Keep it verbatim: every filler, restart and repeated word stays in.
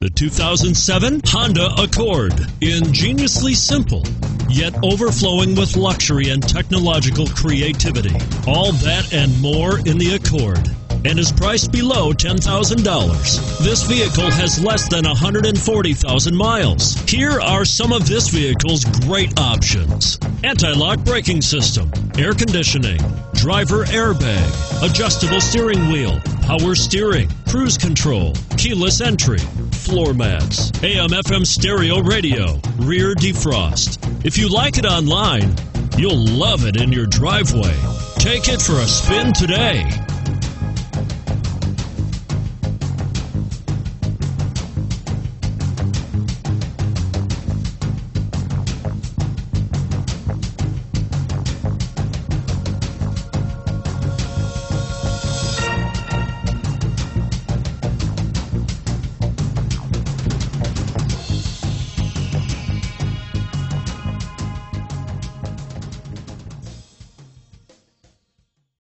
The two thousand seven Honda Accord. Ingeniously simple, yet overflowing with luxury and technological creativity. All that and more in the Accord, and is priced below ten thousand dollars. This vehicle has less than one hundred forty thousand miles. Here are some of this vehicle's great options: anti-lock braking system, air conditioning, driver airbag, adjustable steering wheel, power steering, cruise control, keyless entry, floor mats, A M F M stereo radio, rear defrost. If you like it online, you'll love it in your driveway. Take it for a spin today.